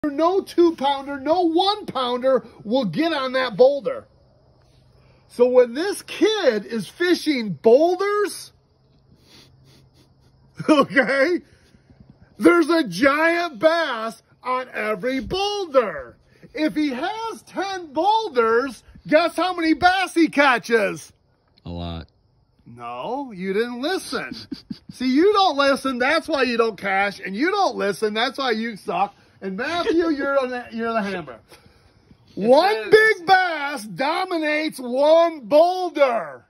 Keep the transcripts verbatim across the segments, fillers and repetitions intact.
No two pounder, no one pounder will get on that boulder. So when this kid is fishing boulders, okay, there's a giant bass on every boulder. If he has ten boulders, guess how many bass he catches? A lot. No, you didn't listen. See, you don't listen, that's why you don't cash, and you don't listen, that's why you suck. And Matthew, you're the, you're the hammer. One big bass dominates one boulder.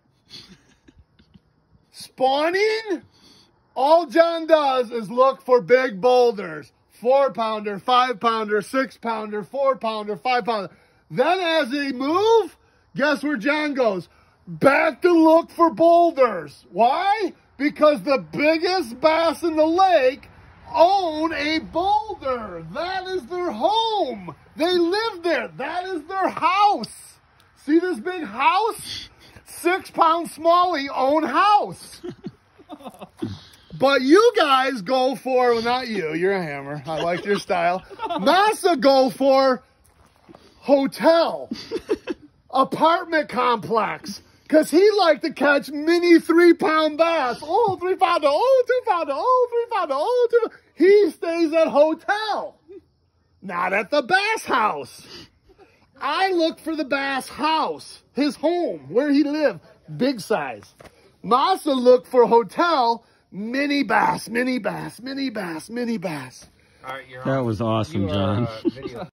Spawning, all John does is look for big boulders. Four pounder, five pounder, six pounder, four pounder, five pounder. Then as they move, guess where John goes? Back to look for boulders. Why? Because the biggest bass in the lake own a boulder. That is their home. They live there. That is their house. See this big house? Six pound smallie own house. But you guys go for, well, not you, you're a hammer. I like your style. Masa go for hotel, apartment complex. Because he liked to catch mini three pound bass. Oh, three pounder, oh, two pounder, oh, three pounder, oh, two. He stays at hotel, not at the bass house. I look for the bass house, his home, where he lived, big size. Masa looked for hotel, mini bass, mini bass, mini bass, mini bass. All right, you're that on. was awesome, You are, John. uh, video.